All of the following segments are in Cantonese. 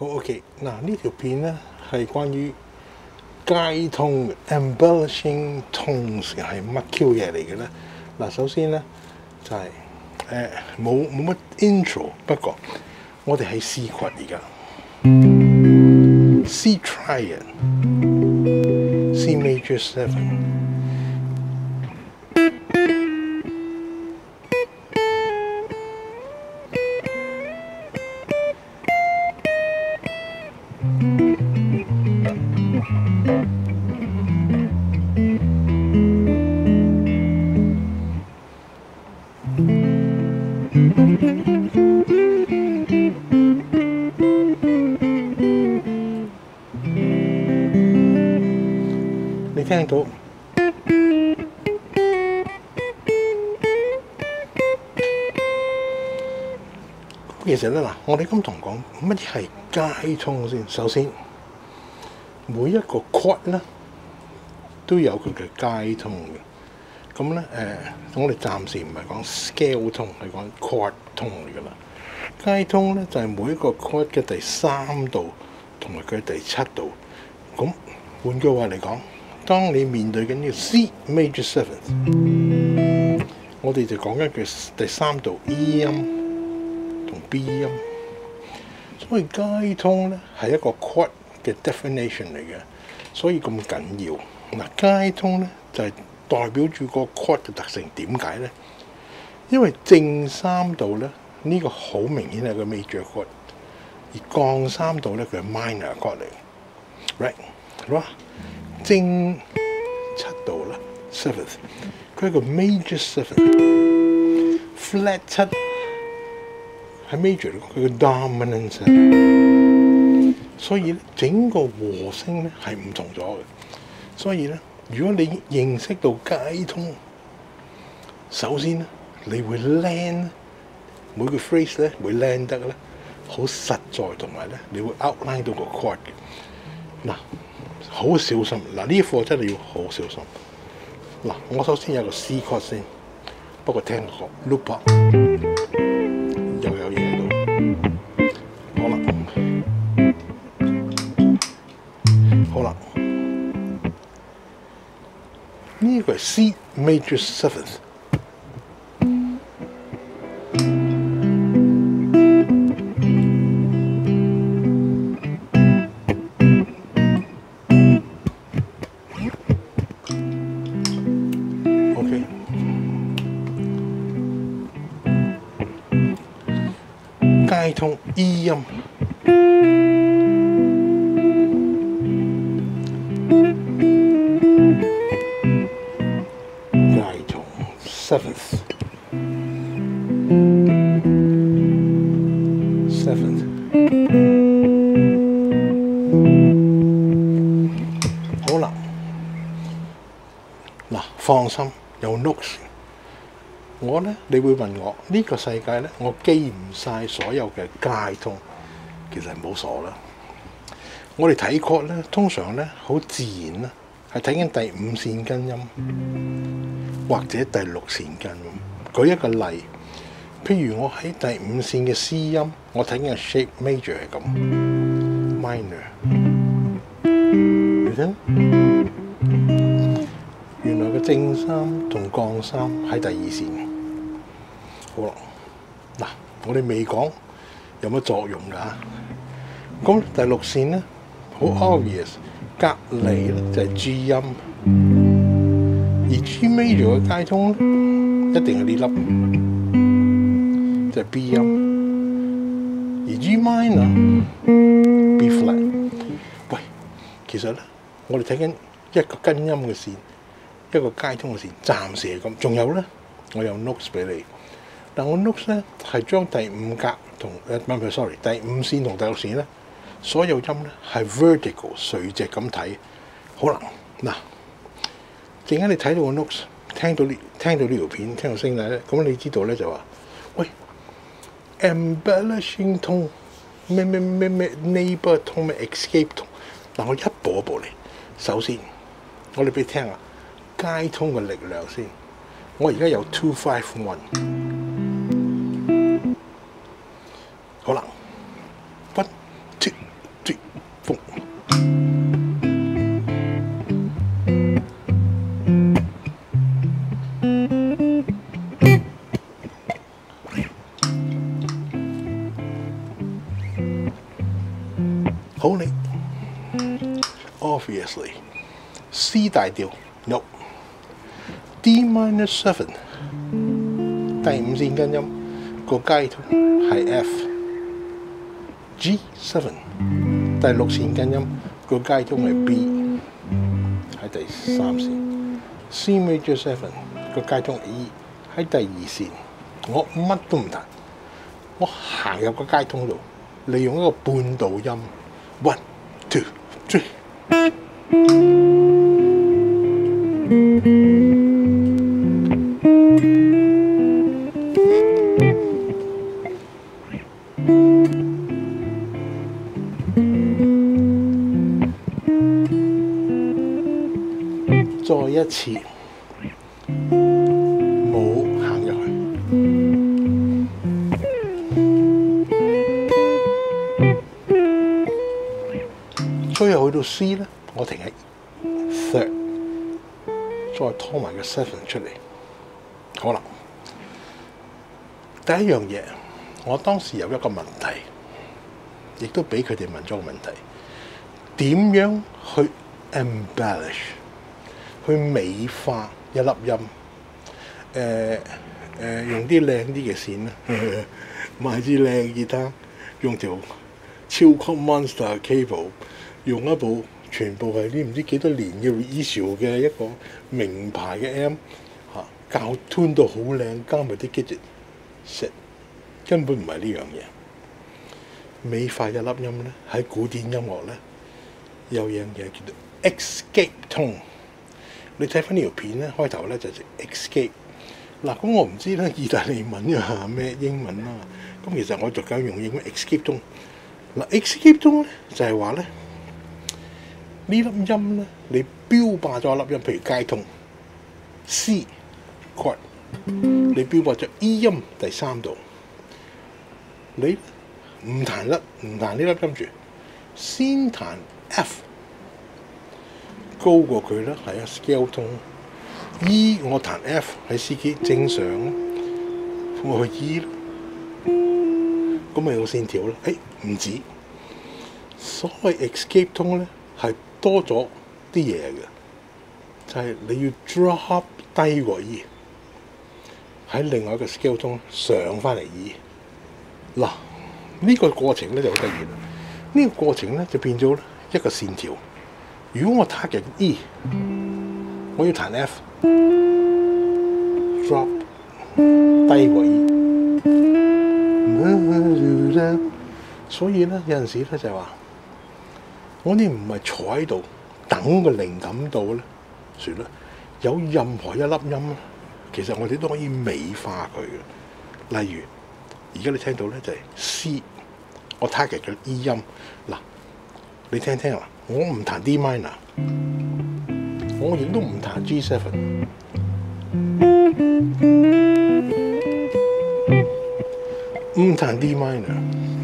好 OK， 嗱呢條片咧係關於街通 embellishing tones 係乜 Q 嘢嚟嘅咧？嗱，首先咧就係冇乜 intro， 不過我哋係 C chord 而家 C triad C major 7。你聽到？其實咧嗱，我哋今堂講乜嘢係街通先。首先，每一個 chord 咧都有佢嘅街通嘅。咁咧我哋暫時唔係講 scale 通，係講 chord 通嚟㗎啦。街通咧就係每一個 chord 嘅第3度同埋佢第7度。咁換句話嚟講，當你面對緊呢個 C major 7， 我哋就講緊佢第3度 E 音同 B 音。所以街通咧係一個 chord 嘅 definition 嚟嘅，所以咁緊要。嗱，街通咧就係代表住個 chord 嘅特性。點解咧？因為正3度咧呢個好明顯係個 major chord， 而降3度咧佢係 minor chord 嚟。right， 好啊。正7度啦 ，7th， 佢係個 major 7，flat 7係 major 嚟講，佢個 dominant 7，所以咧整個和聲咧係唔同咗嘅。所以咧，如果你認識到街通，首先咧你會 land 每個 phrase 咧會 land 得咧好實在，同埋咧你會 outline 到個 chord 嘅。嗱。好小心嗱，呢一課真係要好小心嗱。我首先有個 C chord 先，不過聽個 loop 又有嘢喺度。好啦，呢個係 C major 7th。街通 E 音，街通 7th， 好啦，嗱，放心，有 notes。我咧，你會問我呢個世界咧，我記唔晒所有嘅街通，其實唔好傻啦。我哋睇 chord 咧，通常咧好自然啦，係睇緊第5線根音或者第6線根音。舉一個例，譬如我喺第5線嘅 C 音，我睇緊嘅 shape major 係咁 ，minor， 你睇，原來個正3同降3喺第2線。好啦，嗱，我哋未講有乜作用㗎。咁第6線咧，好 obvious， 隔離咧就係 G 音，而 G major 嘅街通咧一定係呢粒，就係 B 音，而 G minor B flat。喂，其實咧，我哋睇緊一個根音嘅線，一個街通嘅線，暫時係咁。仲有咧，我有 notes 俾你。但我 notes 咧係將第5格同sorry 第5線同第6線咧，所有音咧係 vertical 垂直咁睇。好啦，嗱，陣間你睇到個 notes， 聽到呢條片，聽到聲帶咧，咁你知道咧就話，喂 ，embellishing tone 咩 neighbor tone 咩 escape tone。嗱，我一步一步嚟。首先，我哋俾你聽下街通嘅力量先。我而家有251。好啦 ，1 2 好你 obviously C 大調 no D minor 7第5線根音個階通係 F G 7第6線根音個階通係 B 喺第3線 C major 7個階通 E 喺第2線。我乜都唔彈，我行入個階通度，利用一個半度音 1 2 3。再一次冇行入去，最後去到 C 咧，我停喺 third， 再拖埋個 seven 出嚟。好啦，第一樣嘢，我當時有一個問題，亦都俾佢哋問咗個問題：點樣去 embellish？去美化一粒音，用啲靚啲嘅線啦，買支靚吉他，用條超級 monster cable， 用一部全部係啲唔知幾多年嘅 reissue 嘅一個名牌嘅 M 嚇，校 tune 到好靚，加埋啲 gadget， 根本唔係呢樣嘢。美化一粒音咧，喺古典音樂咧有樣嘢叫做 escape tone。你睇翻呢條片咧，開頭咧就係 escape。嗱，咁我唔知咧意大利文啊咩英文啦。咁其實我就梗用英文 escape tone。嗱 escape tone咧就係話咧呢粒音咧，你標霸咗一粒音，譬如街通 C chord， 你標霸咗 E 音第3度，你唔彈呢粒音住，先彈 F。高過佢啦，係啊 scale tone。E 我彈 F 喺 C key 正常啦，我去 E 啦，咁咪有線條啦。唔止，所謂 escape tone 咧係多咗啲嘢嘅，就係你要 drop 低過 E， 喺另外一個 scale tone 上翻嚟 E。嗱，呢個過程咧就好得意啦。呢個過程咧就變咗一個線條。如果我 target E， 我要彈 F，drop 低過 E， 所以咧有陣時咧就係話，我哋唔係坐喺度等個靈感到咧，算啦。有任何一粒音咧，其實我哋都可以美化佢嘅。例如，而家你聽到咧就係 C， 我 target 嘅 E 音，嗱，你聽聽啦。我唔彈 D minor， 我亦都唔彈 G7， 唔彈 D minor，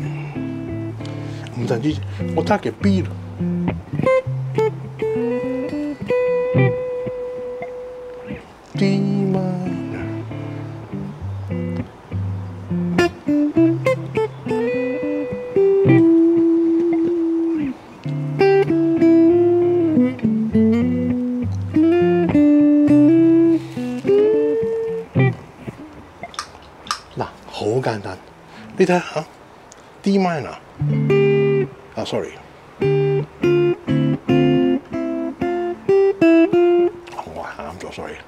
唔彈 G， 我 target B 咯。D minor， 好簡單，你睇下 D minor， sorry， 我行啱咗 ，sorry，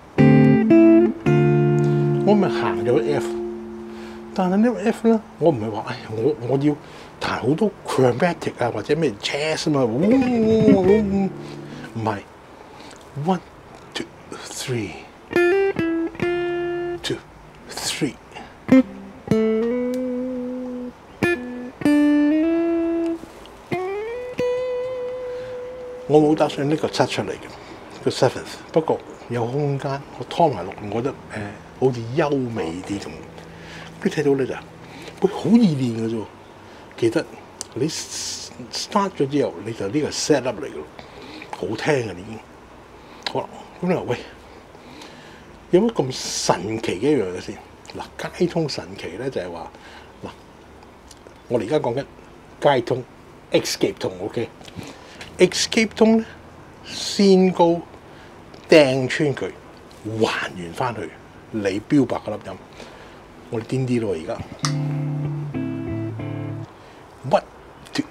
我咪行咗 F， 但係呢個 F 咧，我唔係話，我要彈好多 chromatic 啊，或者咩 jazz 啊嘛，唔係 1 2 3 2 3。我冇打算呢個7出嚟嘅個 7th， 不過有空間，我拖埋落，我覺得好似優美啲咁。你睇到咧就，好易練嘅啫。其實你 start 咗之後，你就呢個 set up 嚟嘅咯，好聽嘅已經。好啦，咁你話喂，有乜咁神奇嘅一樣嘢先？嗱，街通神奇咧就係話，嗱，我哋而家講緊街通 escape tone OK。escape tone 咧，先高掟穿佢，還原翻去你標白嗰粒音。我哋癲啲咯，而家 1 2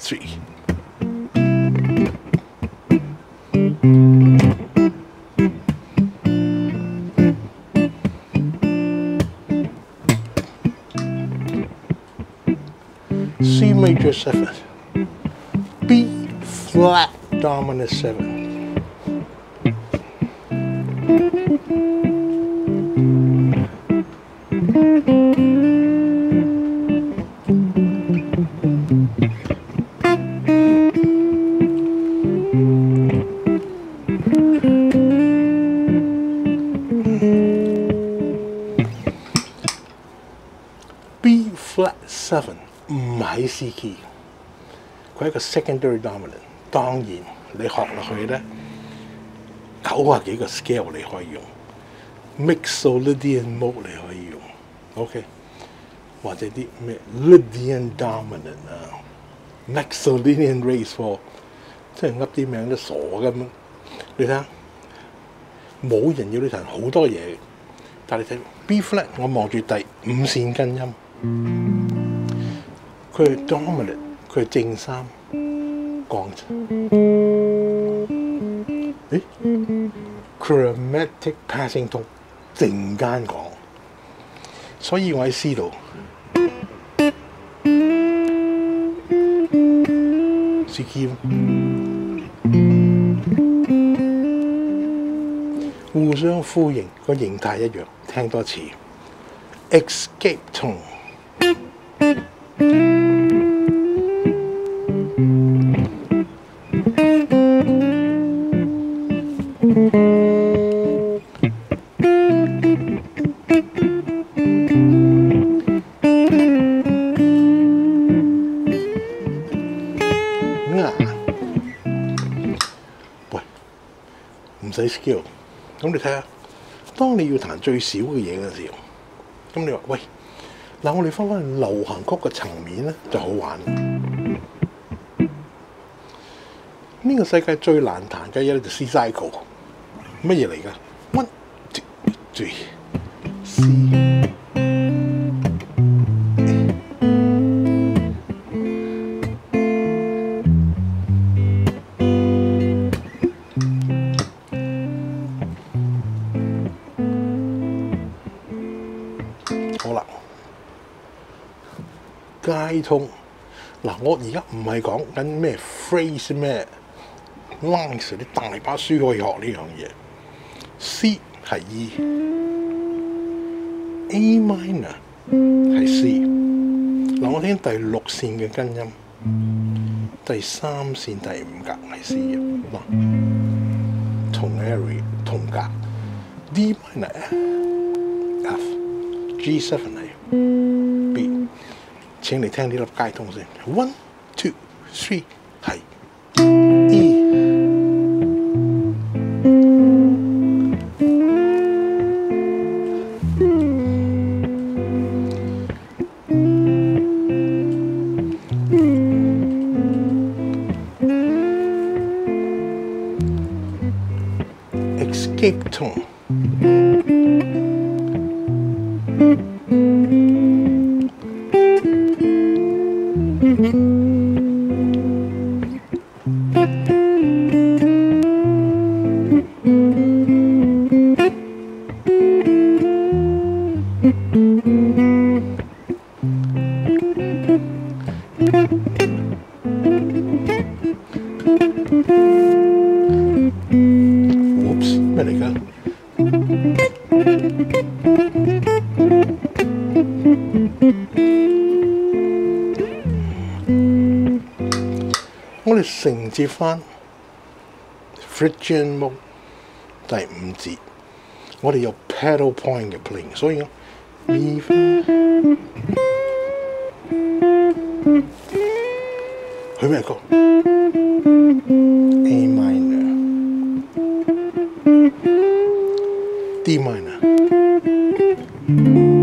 3。C major 7, B flat dominant 7, B flat 7。唔係 C key，佢係一個 secondary dominant。當然你學落去咧，90幾個 scale 你可以用 ，Mixolydian mode 你可以用 ，OK， 或者啲咩 Lydian dominant 啊 ，Mixolydian raised 4，即係噏啲名都傻咁。你睇下，冇人要你彈好多嘢，但係你睇 B flat， 我望住第5線根音。佢係 dominant， 佢係正3降。誒 ，chromatic passing tone 陣間講，所以我喺 C 度 C key 互相呼應，個形態一樣。聽多次 escape tone。喂，唔使 skill， 咁你睇下，當你要彈最少嘅嘢嘅時候，咁你話喂，嗱我哋翻返流行曲嘅層面咧就好玩。呢個世界最難彈嘅嘢咧就 C cycle， 乜嘢嚟㗎 ？1 2 3 C。好啦，街通嗱，我而家唔係講緊咩 phrase 咩 lines 啲大把書可以學呢樣嘢。C 係 E，A minor 係 C。嗱，我聽第6線嘅根音，第3線第5格係 C 嘅嗱，同 area 同格 ，D minor F。G7 係 B， 請你聽呢粒街通先。1 2 3係 E。Escape tone。Whoops， 咩嚟㗎？我哋承接翻 Phrygian mode 第5節，我哋有 pedal point 嘅 playing， 所以咪翻去咩歌 ？A minor、D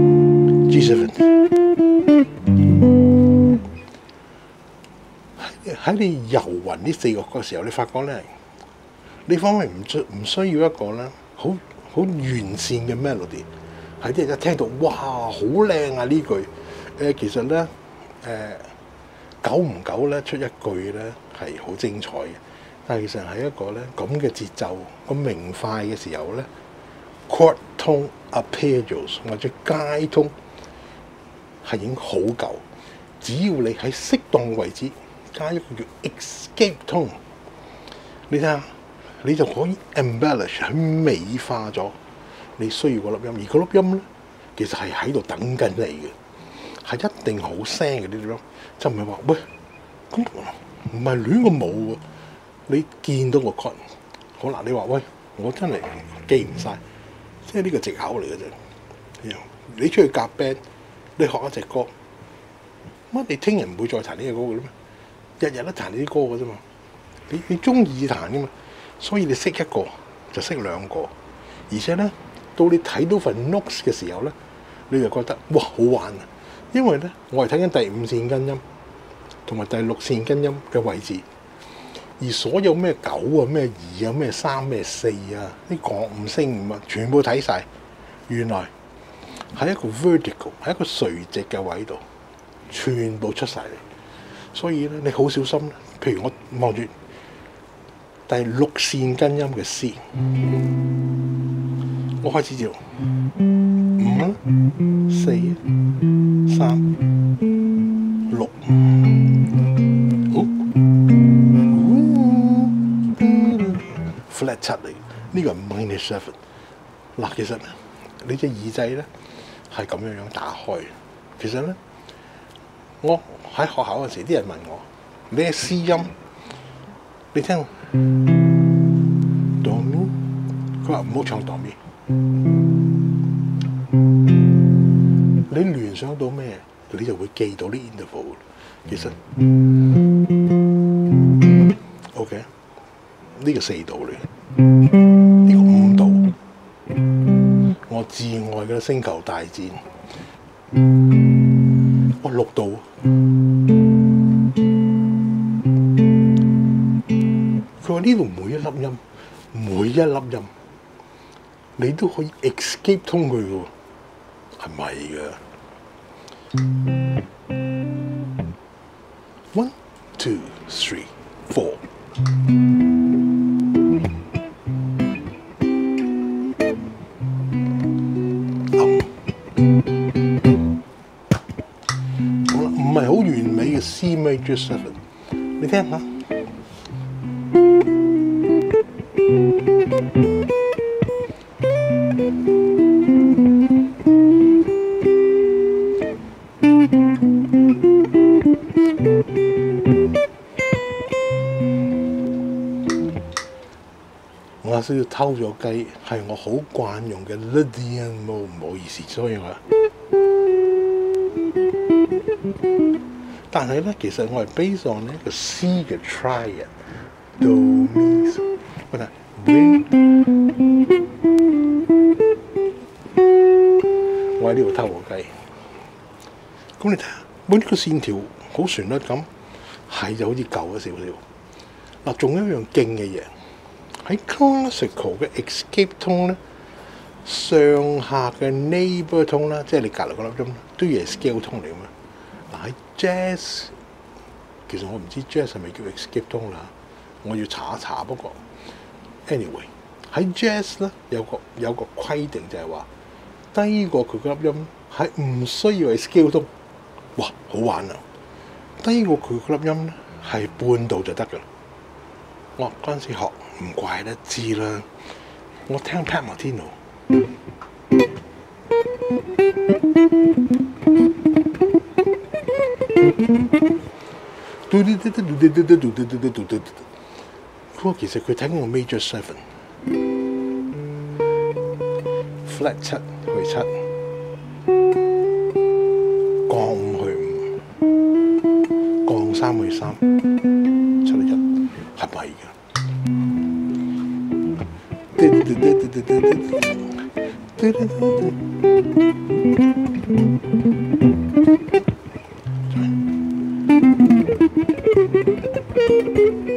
minor、G7。 喺你遊勻呢4個嘅時候，你發覺咧，你反而唔需要一個咧好完善嘅 melody， 係啲人一聽到哇好靚啊呢句，其實咧久唔久咧出一句咧係好精彩嘅，但係其實係一個咧咁嘅節奏咁明快嘅時候咧 ，chord tone arpeggios 或者街通係已經好夠，只要你喺適當位置加一個叫 escape tone， 你睇下你就可以 embellish 去美化咗你需要嗰粒音，而嗰粒音咧其實係喺度等緊你嘅，係一定好聲嘅呢啲音。就唔係話喂，咁唔係亂個舞喎。你見到個 chord， 好啦，你話喂，我真係記唔晒，即係呢個藉口嚟嘅啫。你出去夾 band， 你學一隻歌，乜你聽日唔會再彈呢隻歌嘅咩？日日都彈呢啲歌嘅啫嘛。你中意彈嘅嘛，所以你識一個就識兩個，而且咧到你睇到份 notes 嘅時候咧，你就覺得哇好玩啊！因為咧，我係睇緊第5線根音同埋第6線根音嘅位置，而所有咩9啊、咩2啊、咩3、咩4啊，啲降5升5啊，全部睇晒。原來喺一個 vertical， 喺一個垂直嘅位度，全部出晒嚟。所以咧，你好小心。譬如我望住第6線根音嘅 C， 我開始知道5啦、4、3、6， flat 7嚟，呢個係 minor 7。嗱，其實你隻耳仔咧係咁樣打開。其實咧，我喺學校嗰時，啲人問我：你係 C 音，你聽哆咪，佢話唔好唱哆咪。你聯想到咩，你就會記到啲 interval。其實 OK， 呢個4度嚟，呢個5度。我至愛嘅星球大戰，我6度。佢話呢度每一粒音，你都可以 escape 通佢嘅喎，係咪嘅？1 2 3 4。好啦，唔係好完美嘅 C major 7， 你聽下。我有少少偷咗雞，係我好慣用嘅 Lydian mode， 唔好意思，所以我。但係咧，其實我係 base on 呢個 C 嘅 triad do mi so， 我睇 我喺呢度偷個雞。咁你睇下，呢個線條好旋律咁，係就好似舊咗少少。嗱，仲有一樣勁嘅嘢。喺 classical 嘅 escape tone 咧，上下嘅 neighbor tone 啦，即係你隔離嗰粒音都要係 scale tone 嚟嘅嘛。嗱喺 jazz， 其實我唔知 jazz 係咪叫 escape tone 啦，我要查一查。不過 anyway 喺 jazz 咧有個規定就係話，低過佢嗰粒音係唔需要係 scale tone。哇，好玩啊！低過佢嗰粒音咧係半度就得㗎啦。我嗰陣時學。唔怪得知啦，我聽 Pat Martino， 佢話其實佢聽個 major 7 flat 7去7，降5去5，降3去3，7去1，係咪嘅？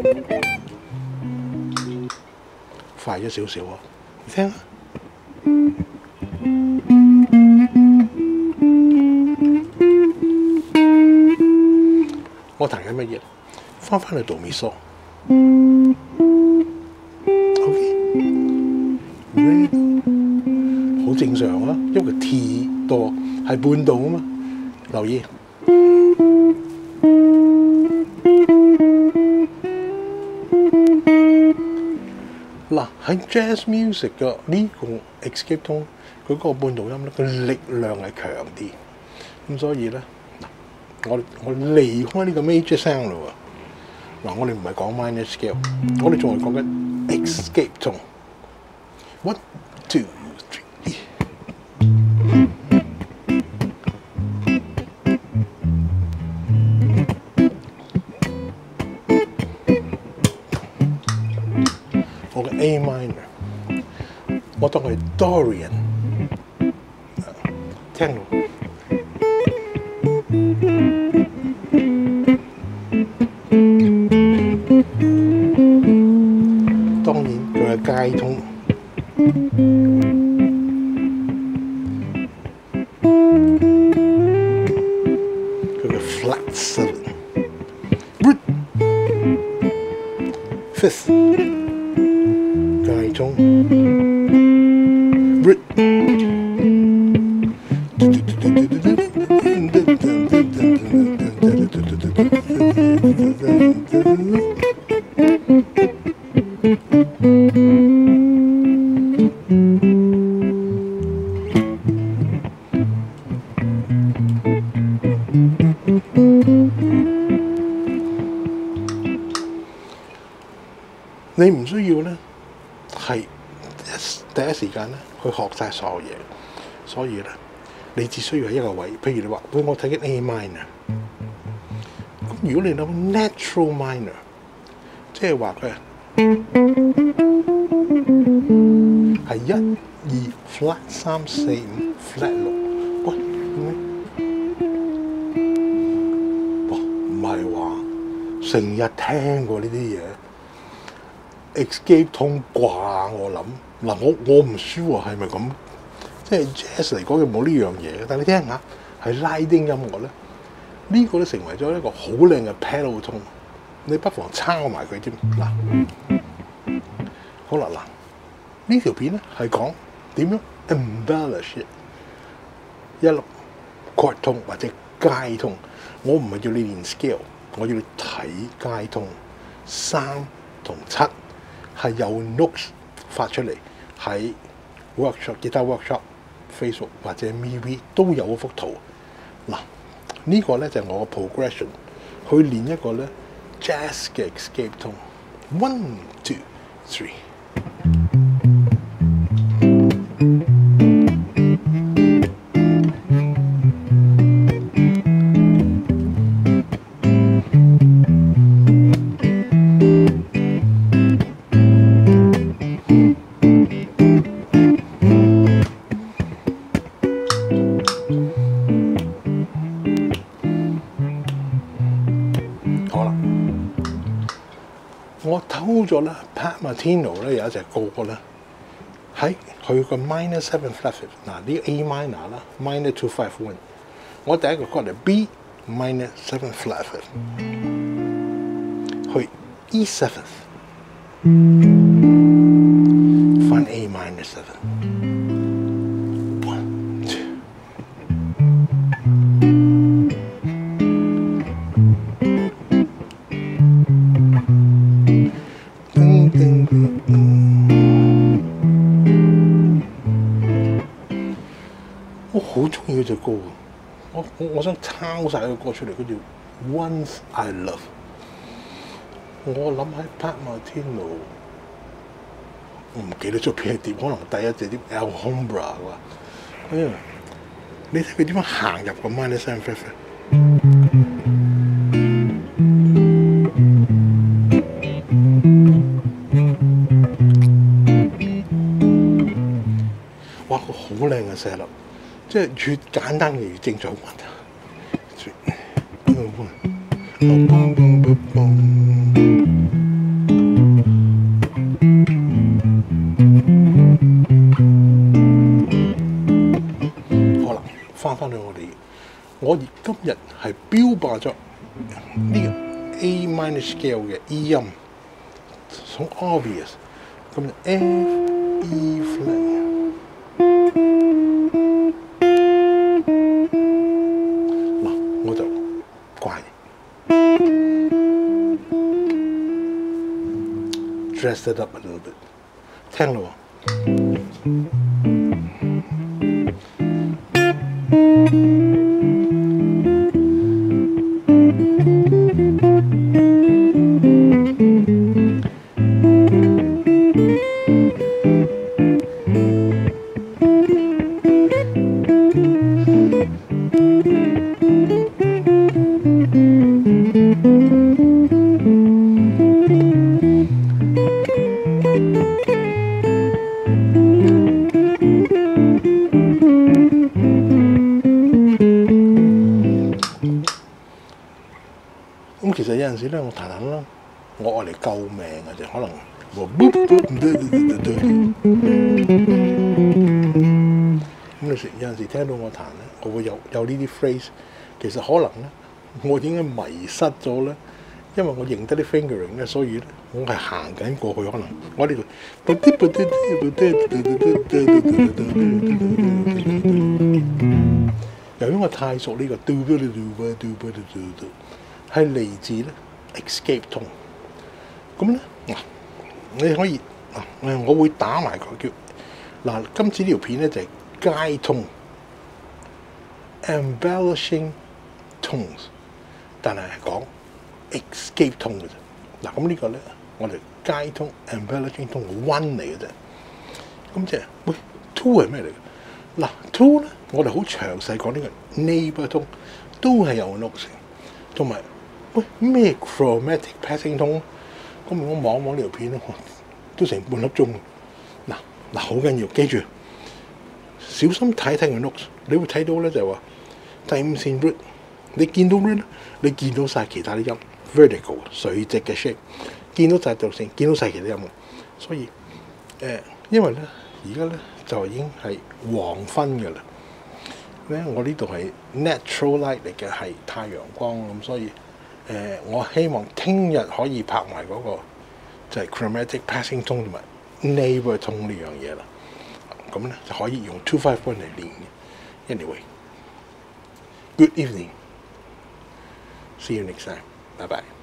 快咗少少啊！你聽下。我彈緊乜嘢？翻去度咪嗦。OK， 好正常啊，因為 T 多係半度啊嘛。留意。嗱喺 Jazz Music 嘅呢個 escape tone，佢嗰個半度音咧，佢力量係強啲，咁所以咧，我離開呢個 major sound 嘞喎，嗱我哋唔係講 minor scale， 我哋仲係講緊 escape tone。One, two, three。我嘅 A minor， 我當佢 Dorian， 聽到。當然佢嘅街通，佢嘅 flat seven，root fifth。街中 root， 你唔需要咧，係第一時間咧去學晒所有嘢，所以咧你只需要喺一個位，譬如你話，喂我睇緊 A minor， 咁如果你諗 natural minor， 即係話佢係1、2 flat 3、4、5 flat 6，喂，唔係話成日聽過呢啲嘢。escape tone 啩，我諗嗱，我唔 sure 係咪咁，即係 jazz 嚟講就冇呢樣嘢。但係你聽下，係拉丁音樂咧，呢個都成為咗一個好靚嘅 pedal tone， 你不妨抄埋佢添。嗱，好啦，呢條片咧係講點樣 embellish 一粒 chord tone 或者街通。我唔係要你練 scale， 我要你睇街通3同7。係有 notes 發出嚟喺 workshop、吉他 workshop、Facebook 或者 MV 都有嗰幅圖。嗱，呢個咧就係我嘅 progression 去練一個咧 jazz 嘅 escape tone。1、2、3。我偷咗咧 Pat Martino 咧有一隻歌咧，喺佢個 minor 7 flat fifth， 嗱呢個 A minor 啦 ，minor 2 5 1， 我第一個 chord 係 B minor 7 flat fifth， 去 E seventh， 翻 A minor 7。我好中意呢隻歌，我想抄晒個歌出嚟，佢叫 Once I Love。我諗喺 Pat Martino， 我唔記得咗邊一碟，可能第一隻碟 Alhambra 啩。你睇佢點樣行入個 minor 7 flat fifth。哇！個好靚嘅寫立，即係越簡單嘅越精彩。 我今日係標靶咗呢個 A minor scale 嘅 E 音，好 obvious。咁就 F E flat。嗱，我就怪 dress it up a little bit， 聽咯喎。咁其實有陣時咧，我彈彈啦，我愛嚟救命嘅啫，可能我咁有陣時聽到我彈咧，我會有呢啲 phrase， 其實可能咧，我點解迷失咗咧？因為我認得啲 fingering 咧，所以咧，我係行緊過去，可能我呢度，由於我太熟呢個係嚟自咧 escape tone，咁咧嗱，你可以嗱，我會打埋個叫嗱，今次呢條片咧就係街通 embellishing tones， 但係講 escape tone 嘅啫。嗱，咁呢個咧我哋街通 embellishing tone 1嚟嘅啫。咁即係喂 two 係咩嚟嘅？嗱 two 咧，我哋好詳細講呢個 neighbor tone 都係有 notes， 同埋。喂，咩 chromatic passing tone？ 咁我望呢條片咧，都成半粒鐘。嗱，好緊要，記住，小心睇睇個 notes， 你會睇到咧就係話第5線 root， 你見到 root 咧，你見到晒其他啲音 vertical 垂直嘅 shape， 見到晒條線，見到晒其他音。所以因為咧而家咧就已經係黃昏㗎啦。咧我呢度係 natural light 嚟嘅，係太陽光咁，所以。我希望聽日可以拍埋嗰個就係 chromatic passing tone 同埋 neighbor tone 呢樣嘢啦。咁咧就可以用251嚟練嘅。Anyway，good evening，see you next time，拜拜。